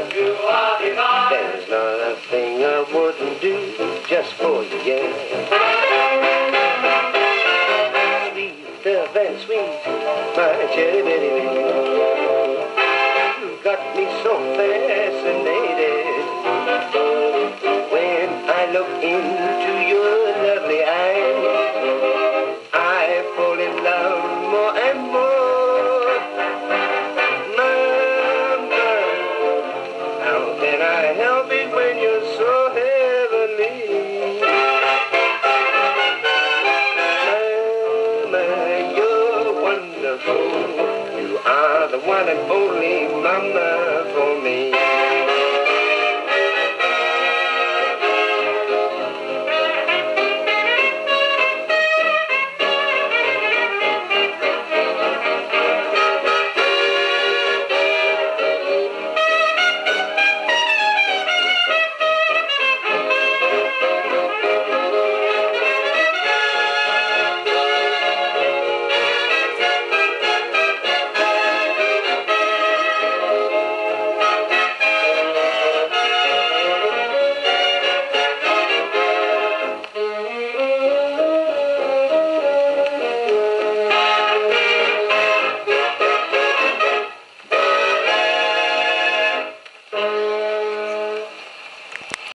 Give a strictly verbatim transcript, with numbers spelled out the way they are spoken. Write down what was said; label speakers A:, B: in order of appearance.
A: You are divine.
B: There's not a thing I wouldn't do just for you, yeah. Sweeter than sweet, my cherry bitty bitty. You got me so fascinated when I look into your lovely eyes. I fall in love more and more. Mama, how can I help it when you're so heavenly? Mama, you're wonderful. You are the one and only mama for me.